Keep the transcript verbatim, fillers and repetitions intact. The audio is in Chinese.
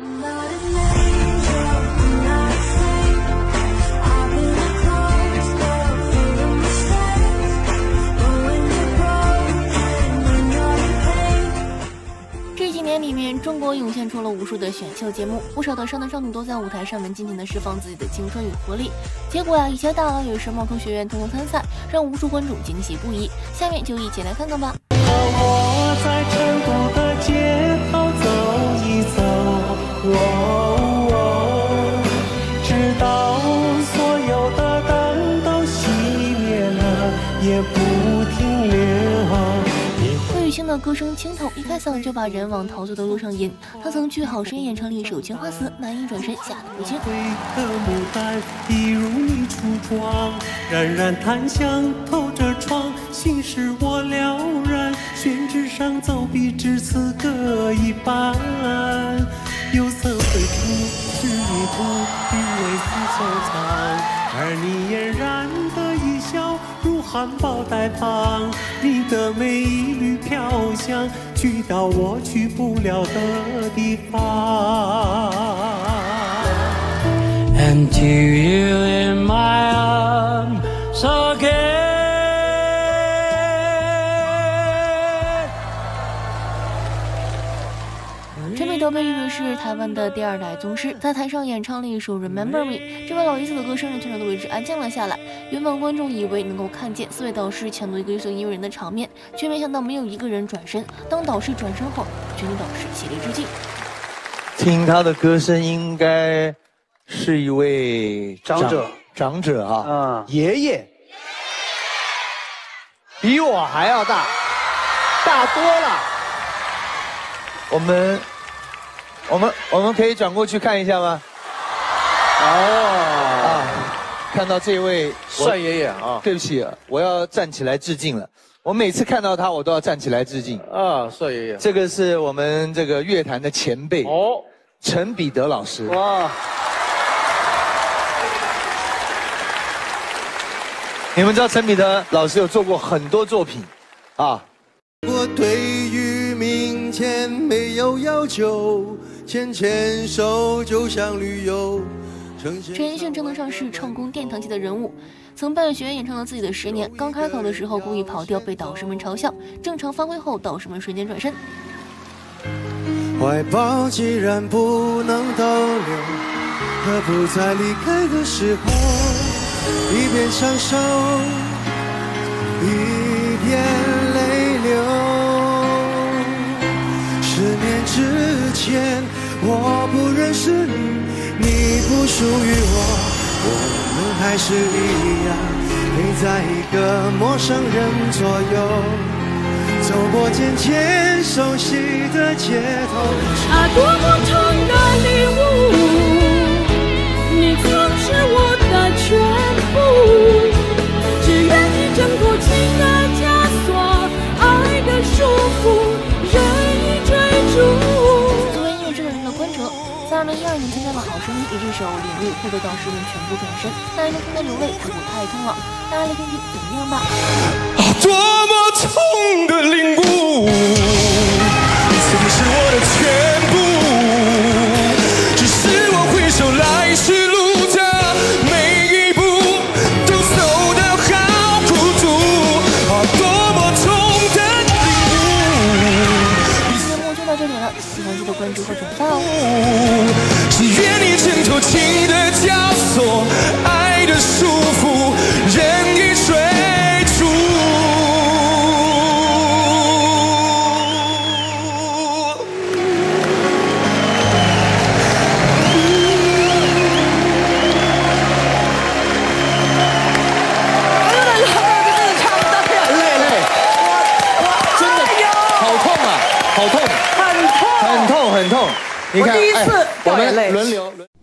这几年里面，中国涌现出了无数的选秀节目，不少的少男少女都在舞台上面尽情的释放自己的青春与活力。结果呀、啊，一些大佬也是冒充学员偷偷参赛，让无数观众惊喜不已。下面就一起来看看吧。 我在成都的街头走一走，哦哦，直到所有的灯都熄灭了，也不停留。 费玉清的歌声清透，一开嗓就把人往陶醉的路上引。他曾去好声音演唱里手青花瓷，难以转身，吓得不轻。 的牡丹一如你初妆，冉冉檀香透着窗，心事我了然。宣纸上走笔至此各一半，有色绘出是泥土，韵味似收藏。而你嫣然的一笑，如含苞待放，你的美一缕飘香，去到我去不了的地方。And to you in my arms again。 陈美德被誉为是台湾的第二代宗师，在台上演唱了一首《Remember Me》，这位老爷子的歌声让全场都为之安静了下来。原本观众以为能够看见四位导师抢夺一个优秀音乐人的场面，却没想到没有一个人转身。当导师转身后，全体导师起立致敬。 听他的歌声，应该是一位长者， 长者啊， 嗯， 爷爷，比我还要大，大多了。我们。我们我们可以转过去看一下吗？哦，啊，看到这位帅爷爷啊！ 对不起，我要站起来致敬了。我每次看到他，我都要站起来致敬。 啊，帅爷爷！ 这个是我们这个乐坛的前辈哦，陈彼得老师。哇！你们知道陈彼得老师有做过很多作品啊。 我对于明天没有要求。牵牵手就像旅游。 陈奕迅称得上是唱功殿堂级的人物，曾伴学员演唱了自己的十年。刚开口的时候故意跑调，被导师们嘲笑；正常发挥后，导师们瞬间转身。 怀抱既然不能逗留，何不在离开的时候，一边享受，一边泪流。十年之前我不认识你，你不属于我，我们还是一样陪在一个陌生人左右，走过渐渐熟悉的街头。 差多么长的礼物，你曾是我的全部，只愿你挣脱情的枷锁，爱的束缚，任意追逐。在二零一二年参加了好声音，以这首《领悟》获得导师们全部转身，大家都听得流泪，这舞太痛了，大家来听听怎么样吧。 啊，多么痛的领悟，曾是我的全部，只是我回首来时路的每一步都走得好孤独，啊，多么痛的领悟。 节目就到这里了，喜欢记得关注和转发哦。 只愿你挣脱情的枷锁，爱的束缚，任意追逐。 累累，真的好痛啊，好痛， 很痛， 很痛，很痛。你看， 我第一次哎，我们掉眼泪。 轮流。